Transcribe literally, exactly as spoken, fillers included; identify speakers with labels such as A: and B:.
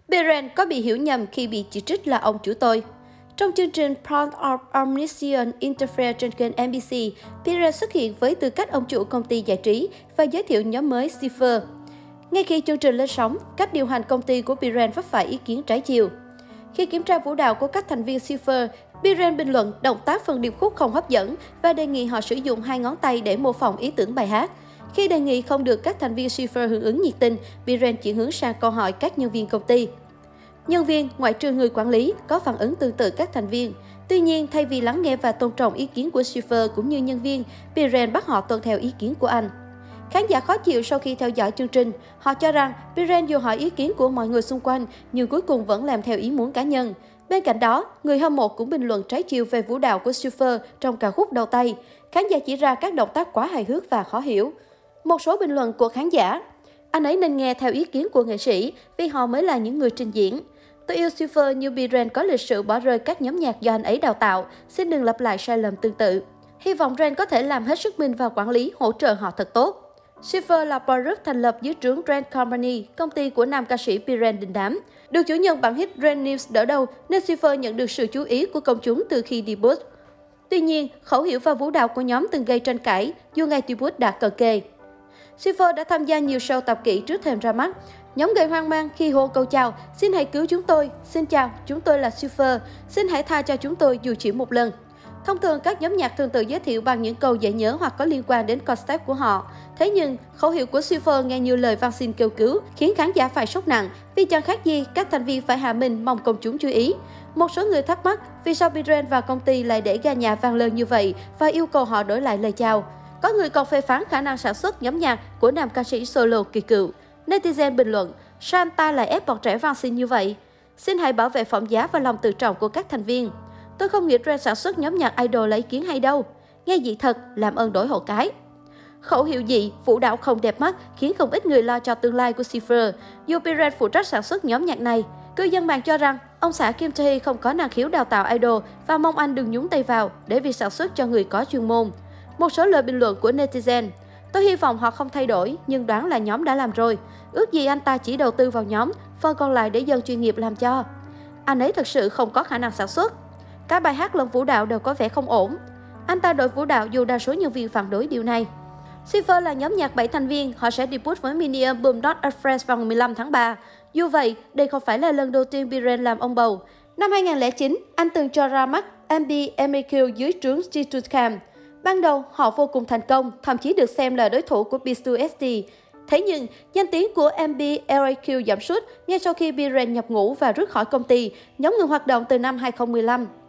A: Biren có bị hiểu nhầm khi bị chỉ trích là ông chủ tôi. Trong chương trình Part of Omniscient Interface trên kênh en bê xê, Biren xuất hiện với tư cách ông chủ công ty giải trí và giới thiệu nhóm mới Cipher. Ngay khi chương trình lên sóng, cách điều hành công ty của Biren vấp phải ý kiến trái chiều. Khi kiểm tra vũ đạo của các thành viên Cipher, Biren bình luận động tác phần điệp khúc không hấp dẫn và đề nghị họ sử dụng hai ngón tay để mô phỏng ý tưởng bài hát. Khi đề nghị không được các thành viên Cipher hưởng ứng nhiệt tình, Biren chuyển hướng sang câu hỏi các nhân viên công ty. Nhân viên, ngoại trừ người quản lý, có phản ứng tương tự các thành viên. Tuy nhiên, thay vì lắng nghe và tôn trọng ý kiến của Cipher cũng như nhân viên, Biren bắt họ tuân theo ý kiến của anh. Khán giả khó chịu sau khi theo dõi chương trình. Họ cho rằng Biren dù hỏi ý kiến của mọi người xung quanh, nhưng cuối cùng vẫn làm theo ý muốn cá nhân. Bên cạnh đó, người hâm mộ cũng bình luận trái chiều về vũ đạo của Cipher trong ca khúc đầu tay. Khán giả chỉ ra các động tác quá hài hước và khó hiểu. Một số bình luận của khán giả: anh ấy nên nghe theo ý kiến của nghệ sĩ vì họ mới là những người trình diễn. Tôi yêu Cipher như Biren có lịch sử bỏ rơi các nhóm nhạc do anh ấy đào tạo. Xin đừng lặp lại sai lầm tương tự. Hy vọng Ren có thể làm hết sức mình và quản lý, hỗ trợ họ thật tốt. Cipher là boy group thành lập dưới trướng Ren Company, công ty của nam ca sĩ Biren đình đám. Được chủ nhân bản hit Ren News đỡ đầu nên Cipher nhận được sự chú ý của công chúng từ khi debut. Tuy nhiên, khẩu hiệu và vũ đạo của nhóm từng gây tranh cãi dù ngày debut đã cận kề. Cipher đã tham gia nhiều show tập kỹ trước thềm ra mắt. Nhóm gây hoang mang khi hô câu chào: xin hãy cứu chúng tôi, xin chào, chúng tôi là Cipher, xin hãy tha cho chúng tôi dù chỉ một lần. Thông thường, các nhóm nhạc thường tự giới thiệu bằng những câu dễ nhớ hoặc có liên quan đến concept của họ. Thế nhưng, khẩu hiệu của Cipher nghe như lời van xin kêu cứu, khiến khán giả phải sốc nặng vì chẳng khác gì các thành viên phải hạ mình mong công chúng chú ý. Một số người thắc mắc vì sao Biren và công ty lại để ga nhà vang lên như vậy và yêu cầu họ đổi lại lời chào. Có người còn phê phán khả năng sản xuất nhóm nhạc của nam ca sĩ solo kỳ cựu. Netizen bình luận: sao anh ta lại ép bọn trẻ van xin như vậy? Xin hãy bảo vệ phẩm giá và lòng tự trọng của các thành viên. Tôi không nghĩ Ren sản xuất nhóm nhạc idol lấy ý kiến hay đâu. Nghe dị thật, làm ơn đổi hộ cái. Khẩu hiệu dị, vũ đạo không đẹp mắt khiến không ít người lo cho tương lai của Cipher. Dù Biren phụ trách sản xuất nhóm nhạc này, cư dân mạng cho rằng ông xã Kim Tae không có năng khiếu đào tạo idol và mong anh đừng nhúng tay vào để việc sản xuất cho người có chuyên môn. Một số lời bình luận của netizen: tôi hy vọng họ không thay đổi, nhưng đoán là nhóm đã làm rồi. Ước gì anh ta chỉ đầu tư vào nhóm, phần còn lại để dân chuyên nghiệp làm cho. Anh ấy thực sự không có khả năng sản xuất. Cả bài hát lẫn vũ đạo đều có vẻ không ổn. Anh ta đổi vũ đạo dù đa số nhân viên phản đối điều này. Cipher là nhóm nhạc bảy thành viên, họ sẽ debut với mini album Not a Friend vào ngày mười lăm tháng ba. Dù vậy, đây không phải là lần đầu tiên Biren làm ông bầu. Năm hai nghìn không trăm lẻ chín, anh từng cho ra mắt em bê em a quy dưới trướng G hai Cam. Ban đầu, họ vô cùng thành công, thậm chí được xem là đối thủ của B hai ét tê. Thế nhưng, danh tiếng của em bê em a quy giảm sút ngay sau khi Biren nhập ngũ và rút khỏi công ty, nhóm ngừng hoạt động từ năm hai nghìn không trăm mười lăm.